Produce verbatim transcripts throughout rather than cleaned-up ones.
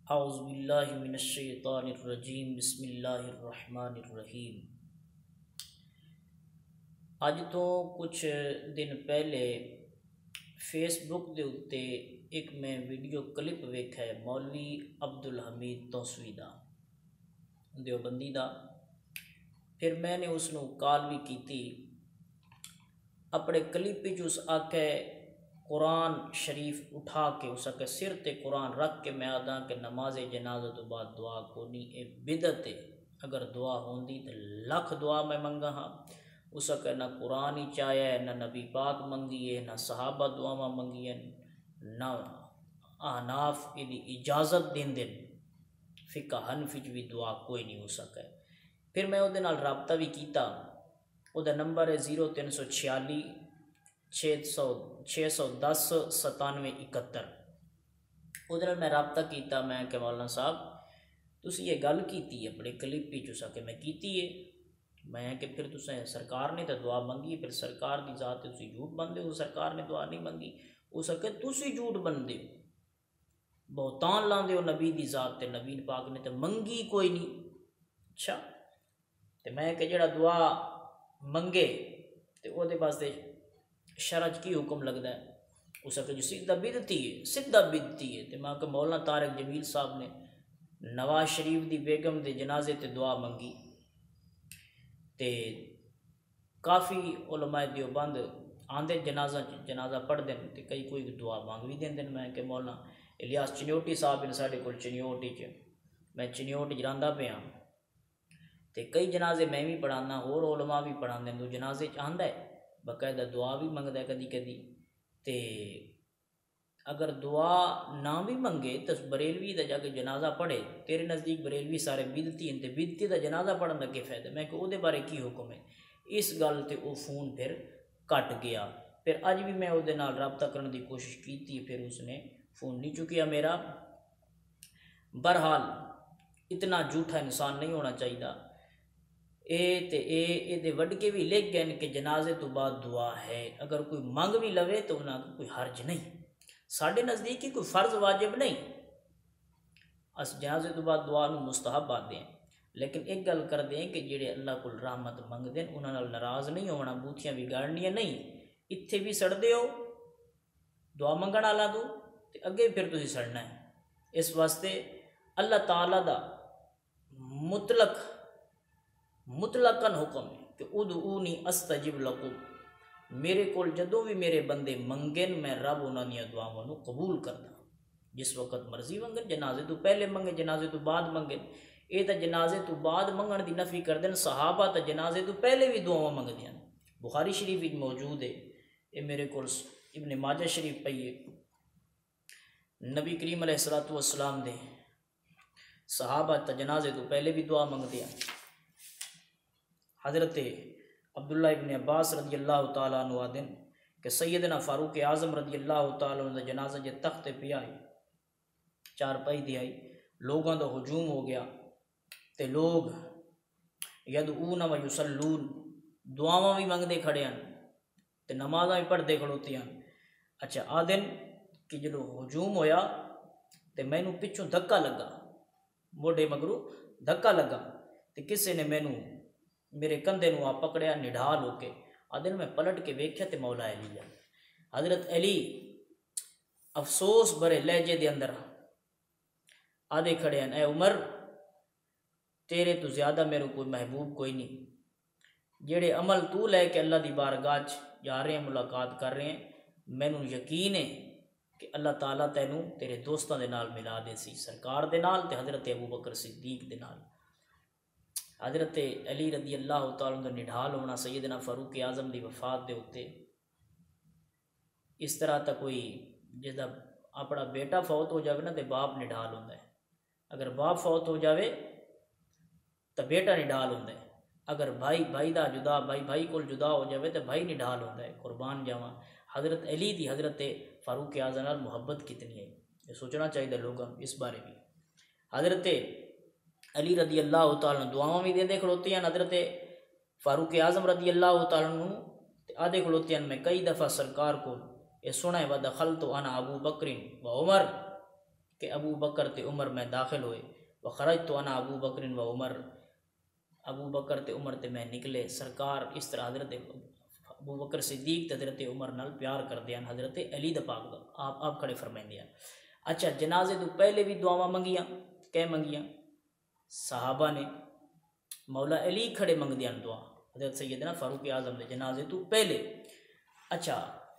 اعوذ باللہ من الشیطان الرجیم بسم اللہ الرحمن الرحیم۔ اج تو کچھ دن پہلے فیس بک دے اتے ایک میں ویڈیو کلپ ویکھا ہے مولوی عبدالحمید توسوی دا دیوبندی دا۔ پھر میں نے اس نو کال بھی کیتی، اپنے کلپ وچ اس آکھے قرآن شریف اٹھا کے اس کے سر تے قرآن رکھ کے میں آدھا کہ نماز جنازہ تو بعد دعا کونی، اے بدعت ہے۔ اگر دعا ہوندی تو لکھ دعا میں منگا ہاں۔ اس کے نہ قرآن ہی چاہیا ہے، نہ نبی پاک منگی ہے، نہ صحابہ دعا منگی ہے، نہ احناف دی اجازت دین دن فقہ حنفی بھی دعا کوئی نہیں ہو سکے۔ پھر میں وہ نال رابطہ بھی کیتا، وہ نمبر ہے زیرو تین سو چھیالی چھ سو چھ سو دس ستانوے اکہتر۔ ادھر میں رابطہ کیتا، میں کہ مولانا صاحب تسی یہ گل کیتی ہے اپنے کلپ ہی چسا کہ میں کیتی ہے، میں کہ پھر تسیں سرکار نے تو دعا منگی، پھر سرکار دی ذات تسی جھوٹ بندے ہو، سرکار نے دعا نہیں منگی۔ اس کہ تسی جھوٹ بندے ہو، بہتان لاندے ہو نبی دی ذات تے، نبی پاک نے تو منگی کوئی نہیں۔ اچھا تے میں کہ جڑا دعا منگے تے او دے واسطے شرع کی حکم لگتا ہے، اس کہ جو سیدھا بدعتی ہے، سیدھا بدعتی ہے۔ تے میں کہ مولانا طارق جمیل صاحب نے نواز شریف دی بیگم دے جنازے تے دعا منگی، تے کافی علماء دیوبند آندے جنازہ جنازہ پڑھ دیں تے کئی کوئی دعا مانگ بھی دیں دن۔ میں کہ مولانا الیاس چنیوٹی صاحب نے ساڈے کول چنیوٹی چ میں چنیوٹ جراندا پیا تے کئی جنازے میں بھی پڑھانا، اور علماء بھی پڑھاندے، دو جنازے چ آندا ہے باقاعدہ دعا بھی منگتا ہے کدی کدی۔ تے اگر دعا نہ بھی منگے تو بریلوی دا جا کے جنازہ پڑھے، تیرے نزدیک بریلوی سارے بدعتی ہیں تے بدعتی دا جنازہ پڑھن دا کی فائدہ؟ میں کہ او دے بارے کی حکم ہے؟ اس گل تے او فون پھر کٹ گیا۔ پھر اج بھی میں او دے نال رابطہ کرنے دی کوشش کیتی، پھر اس نے فون نہیں چکیا میرا۔ بہرحال اتنا جھوٹا انسان نہیں ہونا چاہیے۔ اے تے اے اے دے وڈ کے بھی لکھ گئے کہ جنازے تو بعد دعا ہے، اگر کوئی منگ بھی لوے تو انہاں کو کوئی حرج نہیں، ساڈے نزدیک ہی کوئی فرض واجب نہیں، اس جنازے تو بعد دعا نو مستحب آتے ہیں۔ لیکن ایک گل کر دیں کہ جڑے اللہ کو رحمت منگ دیں انہاں نال ناراض نہیں ہونا، بوتھیاں بھی گاڑنیاں نہیں، اتھے بھی سڑدے ہو دعا منگن والا تو تے اگے پھر تسی سڑنا ہے۔ اس واسطے اللہ تعالیٰ دا مطلق مطلقاً حکم ہے کہ ادعونی استجب لکم، میرے کول جدوں بھی میرے بندے منگن میں رب انہاں دیاں دعاواں نو قبول کردا، جس وقت مرضی منگن، جنازے تو پہلے منگے جنازے تو بعد منگن۔ اے تا جنازے تو بعد منگن دی نفی کر دین، صحابہ تا جنازے تو پہلے بھی دعاواں منگدیاں، بخاری شریف وچ موجود ہے، اے میرے کول ابن ماجہ شریف پئی ہے، نبی کریم علیہ الصلوۃ والسلام دے صحابہ تا جنازے تو پہلے بھی دعا منگدے ہیں۔ حضرت عبداللہ ابن عباس رضی اللہ تعالیٰ عنہ آدن کہ سیدنا فاروق اعظم رضی اللہ تعالیٰ عنہ جنازہ جے تخت پہ آئی، چار پائی دی آئی، لوگاں دا ہجوم ہو گیا تے لوگ یدعون و یصلون دعاواں بھی منگدے کھڑے ہیں تے نمازاں بھی پڑھدے کھڑوتے ہیں۔ اچھا آدن کہ جدو ہجوم ہویا تے مینوں پچھوں دھکا لگا، موڈے مگرو دھکا لگا تے کسے نے مینوں میرے کندھے نو آ پکڑیا نڈھال ہو کے، آدن میں پلٹ کے ویکھیا تے مولا علی ہے، حضرت علی افسوس برے لہجے دے اندر آدھے کھڑے ہیں، اے عمر تیرے تو زیادہ میرے کوئی محبوب کوئی نہیں، جیڑے عمل تو لے کے اللہ دی بارگاہ جا رہے ہیں ملاقات کر رہے ہیں، مینوں یقین ہے کہ اللہ تعالیٰ تینوں تیرے دوستاں دے نال ملا دے سی، سرکار دے نال تے حضرت ابوبکر صدیق دے نال۔ حضرت علی رضی اللہ تعالیٰ عنہ نڈھال ہونا سیدنا فاروق اعظم دی وفات دے ہوتے، اس طرح تا کوئی جدا اپنا بیٹا فوت ہو جاوے نا تے باپ نڈھال ہوتا ہے، اگر باپ فوت ہو جاوے تو بیٹا نڈھال ہوتا ہے، اگر بھائی بھائی دا جدا بھائی بھائی کول جدا ہو جاوے تو بھائی نڈھال ہوتا ہے۔ قربان جاواں حضرت علی دی حضرت فاروق اعظم نال محبت کتنی ہے، یہ سوچنا چاہیے لوگوں اس بارے بھی۔ حضرت علی رضی اللہ تعالیٰ عنہ دعاواں بھی دے کھڑوتے ہیں، حضرت فاروق اعظم رضی اللہ تعالیٰ عنہ آدھے کھڑوتے ہیں، میں کئی دفعہ سرکار کو یہ سنا ہے، وَدَخَلْتُ أَنَا أَبُو بَكْرٍ وَعُمَرٍ، کہ ابو بکر تے عمر میں داخل ہوئے، وخرجت انا ابو بکر و عمر، ابو بکر تے عمر تے میں نکلے، سرکار اس طرح حضرت ابو بکر صدیق تے حضرت عمر نال پیار کردے ہیں، حضرت علی دا پاک دا آپ آپ کھڑے فرمائندے ہیں۔ اچھا جنازے تو پہلے بھی دعاواں منگیاں، کہ منگیاں صحابہ نے، مولا علی کھڑے منگ دیاں دعا حضرت سیدنا فاروق اعظم دے جنازے تو پہلے۔ اچھا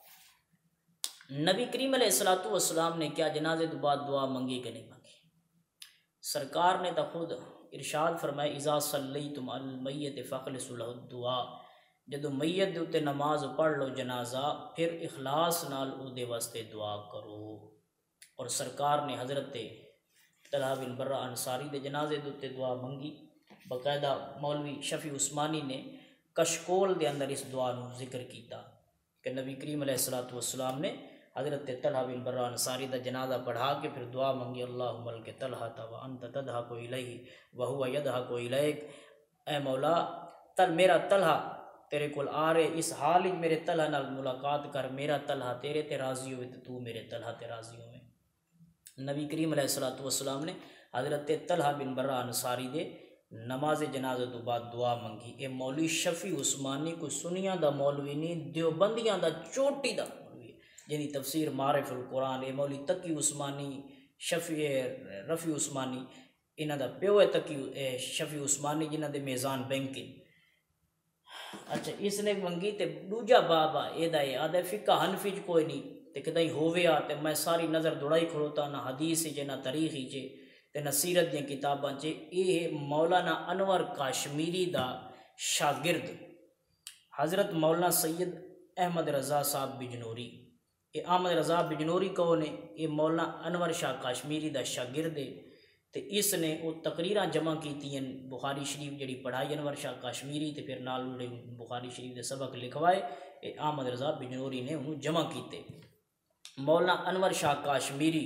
نبی کریم علیہ الصلوۃ والسلام نے کیا جنازے تو بعد دعا منگی کہ نہیں منگی؟ سرکار نے تو خود ارشاد فرمایا اذا صلیتم علی المیت فاخلصوا له الدعاء، جدو میت دے اتے نماز پڑھ لو جنازہ پھر اخلاص نال او دے واسطے دعا کرو۔ اور سرکار نے حضرت طلحہ بن برہ انصاری دے جنازے دے اتے دعا منگی، باقاعدہ مولوی شفیع عثمانی نے کشکول دے اندر اس دعا نو ذکر کیتا کہ نبی کریم علیہ الصلوۃ والسلام نے حضرت طلحہ بن برہ انصاری دا جنازہ پڑھا کے پھر دعا منگی اللہم الک طلحہ وانت تضحک الیہ وہو یضحک الیک، اے مولا تل میرا طلحہ تیرے کول آ رہے، اس حال وچ میرے طلحہ نال ملاقات کر، میرا طلحہ تیرے تے راضی ہوئے تے تو میرے طلحہ تے راضی ہوئے۔ نبی کریم علیہ الصلوۃ والسلام نے حضرت طلحہ بن برہ انصاری دے نماز جنازہ تو بعد دعا منگی۔ اے مولوی شفیع عثمانی کوئی سنیاں دا مولوی نہیں، دیوبندیاں دا چوٹی دا مولوی، جنی تفسیر معارف القرآن، اے مولوی تقی عثمانی، شفیع رفیع عثمانی، انہاں دا پیو ہے تقی شفیع عثمانی جنہاں دے میزان بینکنگ۔ اچھا اس نے منگی تے دوجا بابا اے دا اے آدھے فقہ حنفی چ کوئی نہیں تے کدیں ہووے آ تے میں ساری نظر دوڑائی کھڑوتا نہ حدیث چ نہ تاریخ چ تے نہ سیرت دیاں کتاباں چ، اے مولانا انور کاشمیری دا شاگرد حضرت مولانا سید احمد رضا صاحب بجنوری، اے احمد رضا بجنوری کون ہے؟ اے مولانا انور شاہ کاشمیری دا شاگرد ہے تے اس نے وہ تقریراں جمع کیتی ہیں بخاری شریف جڑی پڑھائی انور شاہ کاشمیری تے پھر نال جڑے بخاری شریف دے سبق لکھوائے اے احمد رضا بجنوری نے انہوں جمع کیتے۔ مولانا انور شاہ کاشمیری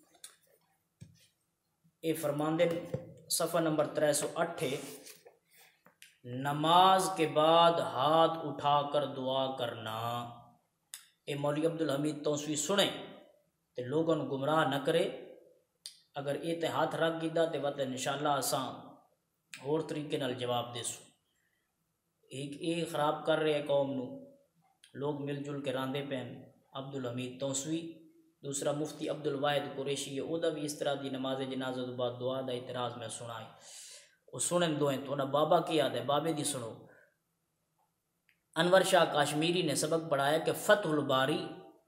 اے فرماندے صفحہ نمبر ترے سو اٹھے، نماز کے بعد ہاتھ اٹھا کر دعا کرنا۔ اے مولوی عبدالحمید توسوی سنیں تے لوگوں نے گمراہ نہ کرے، اگر اے تے ہاتھ رکھ گیدا تے وقت انشاءاللہ اساں اور طریقے نال جواب دے سو۔ ایک اے خراب کر رہے قوم نو، لوگ مل جل کے راندے پین، عبدالحمید توسوی، دوسرا مفتی عبدالواحد قریشی ہے، او دا بھی اس طرح دی نماز جنازہ تو بعد دعا دا اعتراض میں سنائے، وہ سنن دوئیں تو انہاں بابا کی یاد ہے، بابے دی سنو۔ انور شاہ کاشمیری نے سبق پڑھایا کہ فتح الباری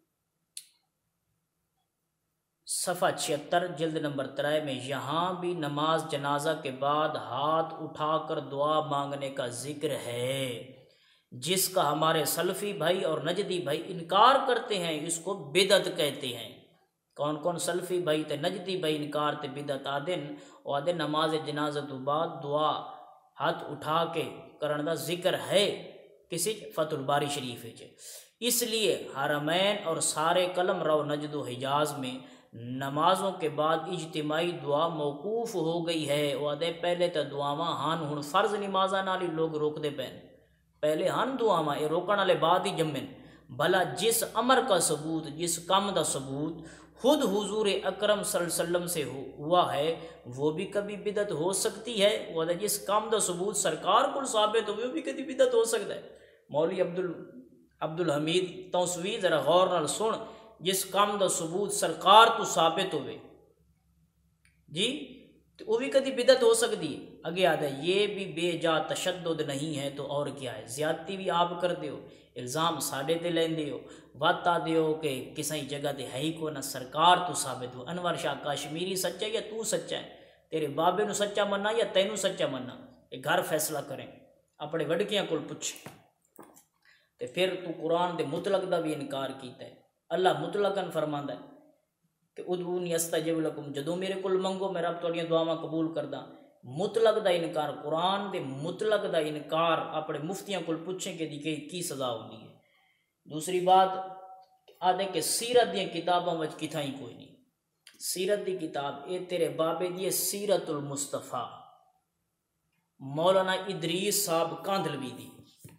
صفحہ چھہتر جلد نمبر ترائے میں یہاں بھی نماز جنازہ کے بعد ہاتھ اٹھا کر دعا مانگنے کا ذکر ہے، جس کا ہمارے سلفی بھائی اور نجدی بھائی انکار کرتے ہیں، اس کو بدعت کہتے ہیں۔ کون کون سلفی بھائی تے نجدی بھائی انکار تے بدعت آدن، او آدن نماز جنازہ تو بعد دعا ہاتھ اٹھا کے کرن دا ذکر ہے کسی فتح الباری شریف ہے۔ اس لیے حرمین اور سارے قلم رو نجد و حجاز میں نمازوں کے بعد اجتماعی دعا موقوف ہو گئی ہے۔ وہ آدھے پہلے تا دعاواں ہن ہن فرض نمازاں نال لوگ روک دے پین، پہلے ہن دعاواں اے روکن والے بعد ہی جمن، بھلا جس امر کا ثبوت، جس کام دا ثبوت خود حضور اکرم صلی اللہ علیہ وسلم سے ہوا ہے وہ بھی کبھی بدعت ہو سکتی ہے؟ وہ جس کام دا ثبوت سرکار کو ثابت ہو وہ بھی کبھی بدعت ہو سکتا ہے؟ مولوی عبد عبدالحمید توسوی ذرا غور نال سن، جس کام دا ثبوت سرکار تو ثابت ہوئے جی تو وہ بھی کبھی بدعت ہو سکتی ہے۔ اگے آدھا یہ بھی بے جا تشدد نہیں ہے تو اور کیا ہے؟ زیادتی بھی آپ کر دیو، الزام ساڑے تے لین دیو، بات آ دیو کہ کسی جگہ تے ہے ہی کو نہ سرکار تو ثابت ہو۔ انور شاہ کاشمیری سچا ہے یا تو سچا ہے؟ تیرے بابے نو سچا مننا یا تینوں سچا مننا؟ یہ گھر فیصلہ کریں، اپنے وڈکیاں کول پوچھیں۔ تے پھر تو قرآن دے مطلق دا بھی انکار کیتا ہے۔ اللہ مطلقاً فرماندا ہے کہ ادعونی استجب لکم، جدوں میرے کول منگو میں رب تہاڈیاں دعاواں قبول کردا۔ مطلق دا انکار، قرآن دے مطلق دا انکار اپنے مفتیاں کول پوچھیں کہ دی کی سزا ہوندی ہے۔ دوسری بات آدھے کہ سیرت دیاں کتاباں وچ کتھاں ہی کوئی نہیں، سیرت دی کتاب اے تیرے بابے دی سیرت المصطفیٰ مولانا ادریس صاحب کاندھلوی دی،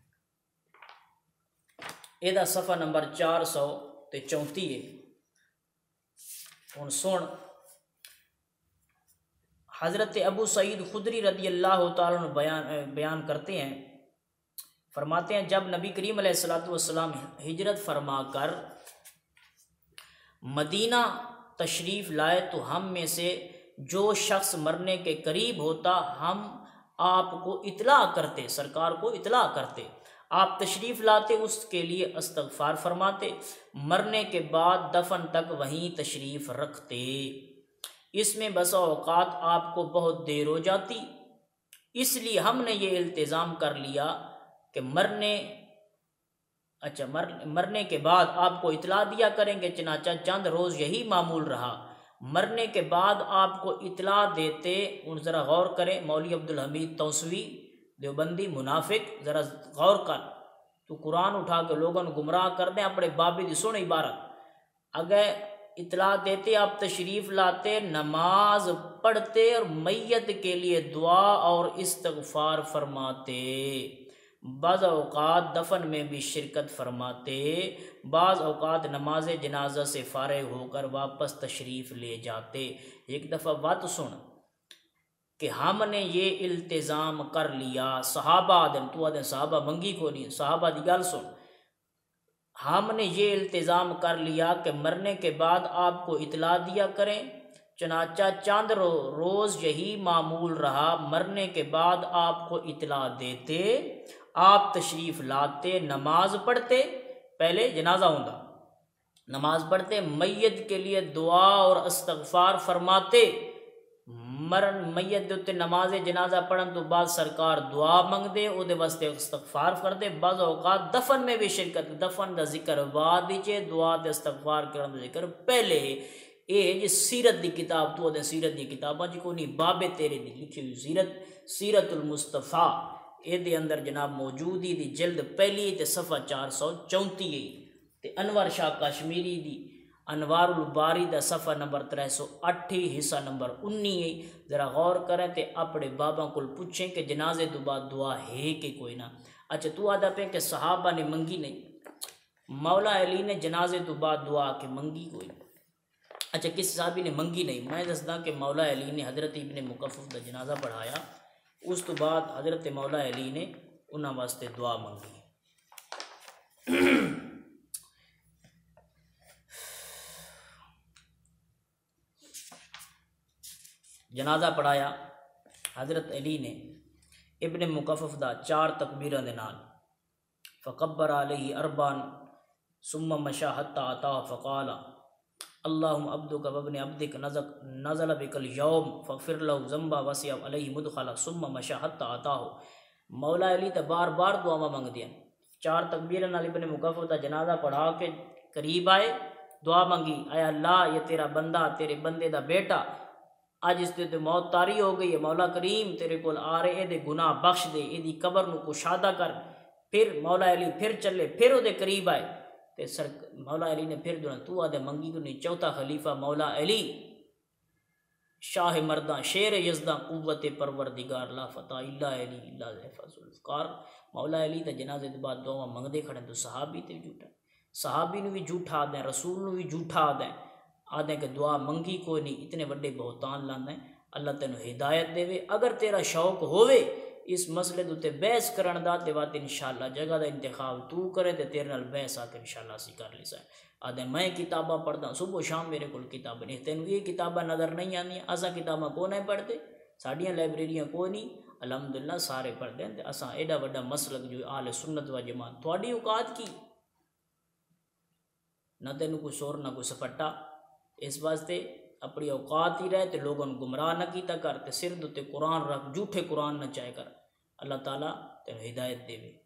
اے دا صفحہ نمبر چار سو تے چونتی ہے۔ ہن سن حضرت ابو سعید خدری رضی اللہ تعالیٰ عنہ بیان بیان کرتے ہیں، فرماتے ہیں جب نبی کریم علیہ الصلوۃ والسلام ہجرت فرما کر مدینہ تشریف لائے تو ہم میں سے جو شخص مرنے کے قریب ہوتا ہم آپ کو اطلاع کرتے، سرکار کو اطلاع کرتے، آپ تشریف لاتے، اس کے لیے استغفار فرماتے، مرنے کے بعد دفن تک وہیں تشریف رکھتے۔ اس میں بسا اوقات آپ کو بہت دیر ہو جاتی، اس لیے ہم نے یہ التزام کر لیا کہ مرنے اچھا مر مرنے کے بعد آپ کو اطلاع دیا کریں گے، چنانچہ چند روز یہی معمول رہا۔ مرنے کے بعد آپ کو اطلاع دیتے، ان ذرا غور کریں، مولوی عبدالحمید توسوی دیوبندی منافق، ذرا غور کر، تو قرآن اٹھا کے لوگوں کو گمراہ کر دیں، اپنے بابی دی سن عبارت، اگر اطلاع دیتے آپ تشریف لاتے، نماز پڑھتے اور میت کے لیے دعا اور استغفار فرماتے، بعض اوقات دفن میں بھی شرکت فرماتے، بعض اوقات نماز جنازہ سے فارغ ہو کر واپس تشریف لے جاتے۔ ایک دفعہ بات سن کہ ہم نے یہ التزام کر لیا، صحابہ آدم تو آدم صحابہ منگی کو نہیں، صحابہ دی گل سن، ہم نے یہ التزام کر لیا کہ مرنے کے بعد آپ کو اطلاع دیا کریں، چنانچہ چند رو روز یہی معمول رہا، مرنے کے بعد آپ کو اطلاع دیتے، آپ تشریف لاتے، نماز پڑھتے، پہلے جنازہ ہوندا، نماز پڑھتے، میت کے لیے دعا اور استغفار فرماتے، مرن میت دے تے نماز جنازہ پڑھن تو بعد سرکار دعا منگ دے، او دے واسطے استغفار کر دے، بعض اوقات دفن میں بھی شرکت، دفن دا ذکر بعد وچ، دعا تے استغفار کرن دا ذکر پہلے۔ اے جی سیرت دی کتاب تو دے سیرت دی کتاباں جی کوئی نہیں، باب تیرے دی لکھی ہوئی سیرت، سیرت المصطفیٰ، اے دے اندر جناب موجود ہی دی جلد پہلی تے صفحہ چار سو چونتی ہے، تے انور شاہ کشمیری دی انوار الباری دا صفحہ نمبر ترے سو اٹھ حصہ نمبر انی ہے، ذرا غور کریں تے اپنے بابا کو پوچھیں کہ جنازے تو بعد دعا ہے کہ کوئی نہ۔ اچھا تو آدھا پہ کہ صحابہ نے منگی نہیں، مولا علی نے جنازے تو بعد دعا کے منگی کوئی، اچھا کس صحابی نے منگی نہیں، میں دسدا کہ مولا علی نے حضرت ابن مکفف دا جنازہ پڑھایا، اس تو بعد حضرت مولا علی نے انہاں واسطے دعا منگی۔ جنازہ پڑھایا حضرت علی نے ابن مکفف دا چار تکبیراں دے نال، فکبر علیہ اربعا ثم مشى حتى اتى فقال اللهم عبدك وابن عبدك نزل بك اليوم فاغفر له ذنبا وسع عليه مدخلا ثم مشى حتى اتاه۔ مولا علی تے بار بار دعا منگ دیا، چار تکبیراں نال ابن مکفف دا جنازہ پڑھا کے قریب آئے، دعا منگی، اے اللہ یہ تیرا بندہ، تیرے بندے دا بیٹا اج اس تے موت طاری ہو گئی ہے، مولا کریم تیرے کول آ رہے، اے دے گناہ بخش دے، اے دی قبر نو کشادہ کر۔ پھر مولا علی پھر چلے، پھر او دے قریب آئے تے سر مولا علی نے پھر دعا، تو آدھے منگی کو نہیں، چوتھا خلیفہ مولا علی شاہ مرداں شیر یزداں قوت پروردگار لا فتح الا علی الا فضل الفقار، مولا علی تے جنازے دے بعد دعا منگدے کھڑے تو صحابی تے جھوٹا، صحابی نو بھی جھوٹا دیں، رسول نو بھی جھوٹا دیں، آدھیں کہ دعا منگی کوئی نہیں، اتنے بڑے بہتان لاندیں۔ اللہ تینوں ہدایت دے، اگر تیرا شوق ہوئے اس مسئلے دے بحث کرن دا تے وات انشاءاللہ جگہ دا انتخاب تو کرے تے تیرے نال بحث آ کے انشاءاللہ اسی کر لی سائیں۔ آدھیں میں کتاباں پڑھدا صبح و شام میرے کول کتاب نہیں، تینوں یہ کتاباں نظر نہیں آندیاں، اساں کتاباں کو نہیں پڑھتے، ساڈیاں لائبریریاں کوئی نہیں، الحمدللہ سارے پڑھتے ہیں تے اساں ایڈا وڈا مسلک جو اہل سنت و جماعت، تھوڑی اوقات کی نہ تینوں کوئی سور نہ کوئی سپٹا، اس واسطے اپنی اوقات ہی رہے تے لوگوں گمراہ نہ کیتا کر، تے سر دے قرآن رکھ، جھوٹے قرآن نہ چاہے کر، اللہ تعالیٰ تینوں ہدایت دے۔